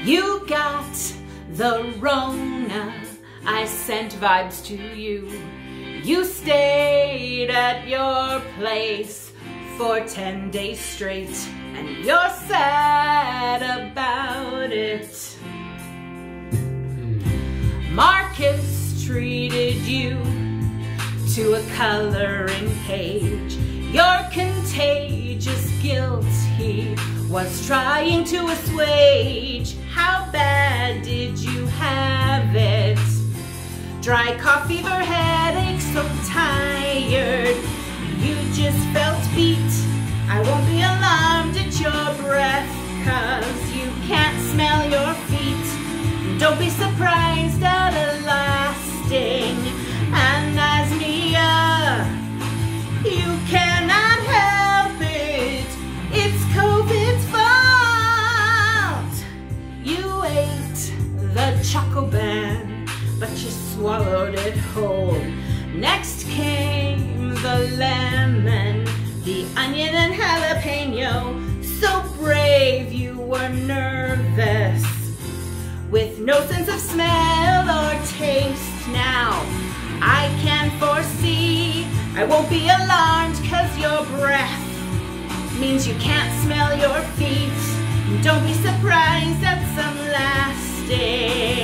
You got the Rona, I sent vibes to you. You stayed at your place for 10 days straight, and you're sad about it. Marcus treated you to a coloring page. Your contagious guilt he was trying to assuage. How bad did you have it? Dry cough, fever, headache, so tired you just felt beat. I won't be alarmed at your breath, 'cause you can't smell your feet. Don't be surprised at a lasting anosmia. You cannot help it, it's COVID's fault. You ate the Chocoban, but you swallowed it whole. Next came the lemon, the onion and jalapeno. So brave you were nervous, with no sense of smell or taste. Now I can foresee, I won't be alarmed, 'cause your breath means you can't smell your feet. Don't be surprised at some lasting